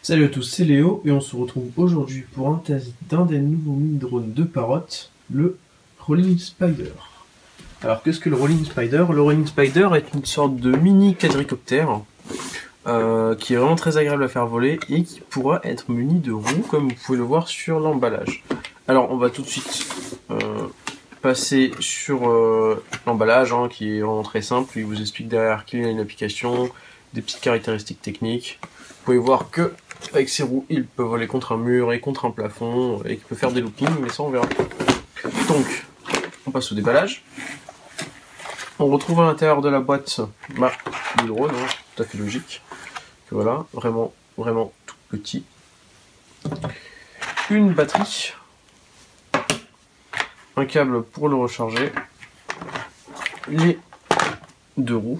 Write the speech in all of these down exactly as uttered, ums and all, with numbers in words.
Salut à tous, c'est Léo et on se retrouve aujourd'hui pour un test d'un des nouveaux mini-drones de Parrot, le Rolling Spider. Alors qu'est-ce que le Rolling Spider? Le Rolling Spider est une sorte de mini quadricoptère euh, qui est vraiment très agréable à faire voler et qui pourra être muni de roues comme vous pouvez le voir sur l'emballage. Alors on va tout de suite euh, passer sur euh, l'emballage hein, qui est vraiment très simple. Il vous explique derrière qu'il y a une application, des petites caractéristiques techniques. Vous pouvez voir que avec ses roues, il peut voler contre un mur et contre un plafond et qu'il peut faire des loopings, mais ça on verra. Donc, on passe au déballage. On retrouve à l'intérieur de la boîte bah, le drone, hein, tout à fait logique. Que voilà, vraiment, vraiment tout petit. Une batterie, un câble pour le recharger, les deux roues,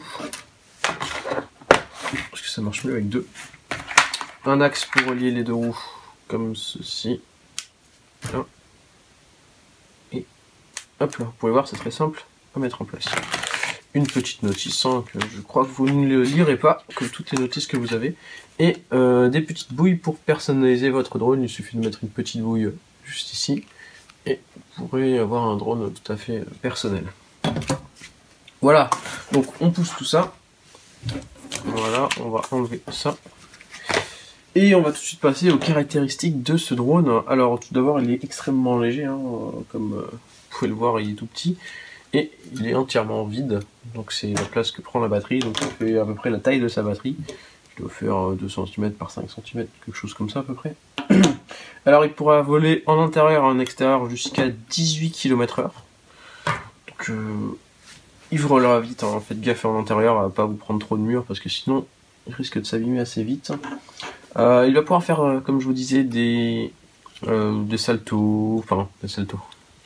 parce que ça marche mieux avec deux. Un axe pour relier les deux roues, comme ceci. Là. Et hop là, vous pouvez voir, c'est très simple à mettre en place. Une petite notice, hein, que je crois que vous ne le lirez pas, comme toutes les notices que vous avez. Et euh, des petites bouilles pour personnaliser votre drone. Il suffit de mettre une petite bouille juste ici. Et vous pourrez avoir un drone tout à fait personnel. Voilà, donc on pousse tout ça. Voilà, on va enlever ça. Et on va tout de suite passer aux caractéristiques de ce drone. Alors tout d'abord il est extrêmement léger, hein, comme euh, vous pouvez le voir il est tout petit. Et il est entièrement vide, donc c'est la place que prend la batterie, donc ça fait à peu près la taille de sa batterie. Je dois faire deux centimètres par cinq centimètres, quelque chose comme ça à peu près. Alors il pourra voler en intérieur et en extérieur jusqu'à dix-huit kilomètres heure. Donc euh, il volera vite, hein. Faites gaffe en intérieur à pas vous prendre trop de murs parce que sinon il risque de s'abîmer assez vite. Euh, il va pouvoir faire, euh, comme je vous disais, des, euh, des saltos, enfin des saltos,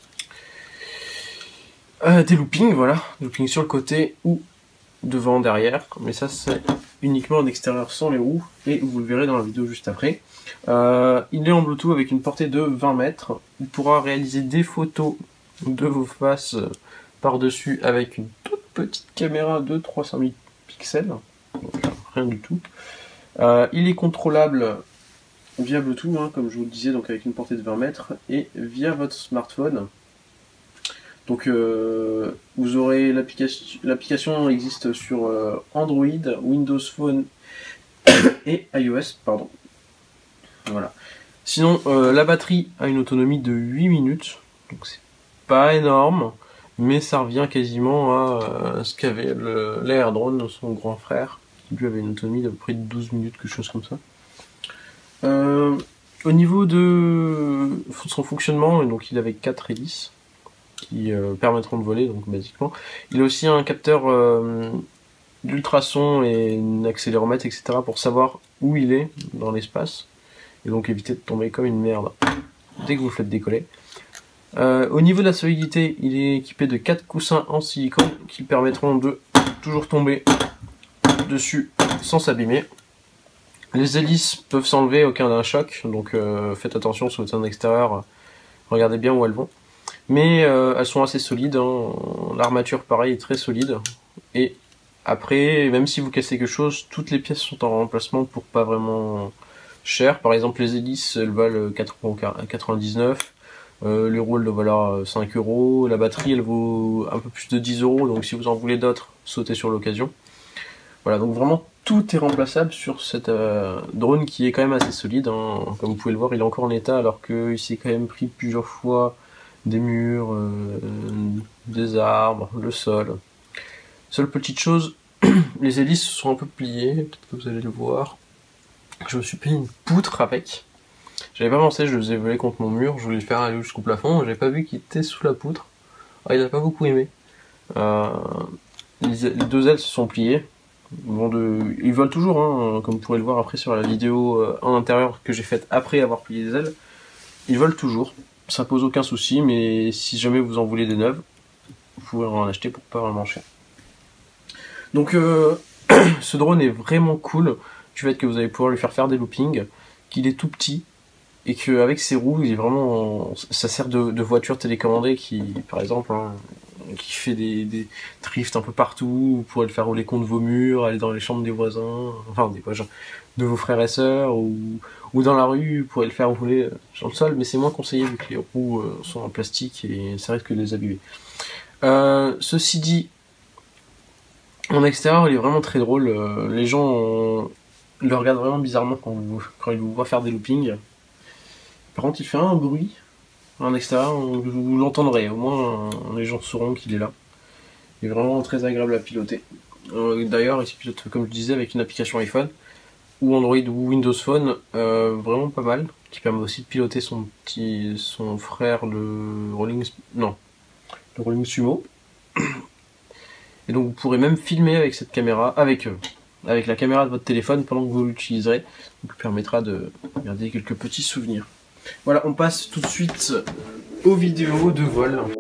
euh, des loopings, voilà, des loopings sur le côté ou devant, derrière, mais ça c'est uniquement en extérieur sans les roues, et vous le verrez dans la vidéo juste après. Euh, il est en Bluetooth avec une portée de vingt mètres, il pourra réaliser des photos de vos faces par-dessus avec une toute petite caméra de trois cent mille pixels, donc rien du tout. Euh, il est contrôlable via Bluetooth, hein, comme je vous le disais, donc avec une portée de vingt mètres, et via votre smartphone. Donc euh, vous aurez l'application, l'application existe sur euh, Android, Windows Phone et iOS, pardon. Voilà. Sinon, euh, la batterie a une autonomie de huit minutes, donc c'est pas énorme, mais ça revient quasiment à euh, ce qu'avait l'Air Drone, son grand frère, qui lui avait une autonomie d'à peu près de douze minutes, quelque chose comme ça. Euh, au niveau de son fonctionnement, donc il avait quatre hélices qui euh, permettront de voler, donc basiquement. Il a aussi un capteur euh, d'ultrasons et un accéléromètre, et cetera pour savoir où il est dans l'espace, et donc éviter de tomber comme une merde dès que vous le faites décoller. Euh, au niveau de la solidité, il est équipé de quatre coussins en silicone qui permettront de toujours tomber dessus sans s'abîmer. Les hélices peuvent s'enlever au cas d'un choc, donc euh, faites attention sur le terrain extérieur, regardez bien où elles vont. Mais euh, elles sont assez solides, hein. L'armature pareil est très solide. Et après, même si vous cassez quelque chose, toutes les pièces sont en remplacement pour pas vraiment cher. Par exemple les hélices elles valent quatre euros quatre-vingt-dix-neuf, euh, les roues elles valent cinq euros, la batterie elle vaut un peu plus de dix euros, donc si vous en voulez d'autres, sautez sur l'occasion. Voilà, donc vraiment tout est remplaçable sur cette euh, drone qui est quand même assez solide, hein. Comme vous pouvez le voir, il est encore en état alors qu'il s'est quand même pris plusieurs fois des murs, euh, des arbres, le sol. Seule petite chose, les hélices sont un peu pliées, peut-être que vous allez le voir. Je me suis pris une poutre avec. J'avais pas pensé, je le faisais voler contre mon mur, je voulais le faire aller jusqu'au plafond, j'avais pas vu qu'il était sous la poutre. Ah, il a pas beaucoup aimé. Euh, les, les deux ailes se sont pliées. Bon de, ils volent toujours, hein, comme vous pourrez le voir après sur la vidéo euh, en intérieur que j'ai faite après avoir plié les ailes. Ils volent toujours. Ça pose aucun souci, mais si jamais vous en voulez des neuves, vous pouvez en acheter pour pas vraiment cher. Donc euh, ce drone est vraiment cool du fait que vous allez pouvoir lui faire faire des loopings, qu'il est tout petit et qu'avec ses roues, il est vraiment, ça sert de, de voiture télécommandée qui, par exemple, hein, qui fait des, des drifts un peu partout. Vous pourrez le faire rouler contre vos murs, aller dans les chambres des voisins, enfin des voisins, de vos frères et sœurs, ou, ou dans la rue, vous pourrez le faire rouler sur le sol, mais c'est moins conseillé vu que les roues euh, sont en plastique et ça risque de les abîmer. Euh, ceci dit, en extérieur, il est vraiment très drôle. Euh, les gens ont, le regardent vraiment bizarrement quand, vous, quand ils vous voient faire des loopings. Par contre, il fait un bruit en extérieur, vous l'entendrez. Au moins, les gens sauront qu'il est là. Il est vraiment très agréable à piloter. Euh, D'ailleurs, il se pilote, comme je disais, avec une application iPhone ou Android ou Windows Phone, euh, vraiment pas mal, qui permet aussi de piloter son petit, son frère, le Rolling, non, le Rolling Sumo. Et donc vous pourrez même filmer avec cette caméra, avec eux, avec la caméra de votre téléphone pendant que vous l'utiliserez, donc permettra de garder quelques petits souvenirs. Voilà, on passe tout de suite aux vidéos de vol.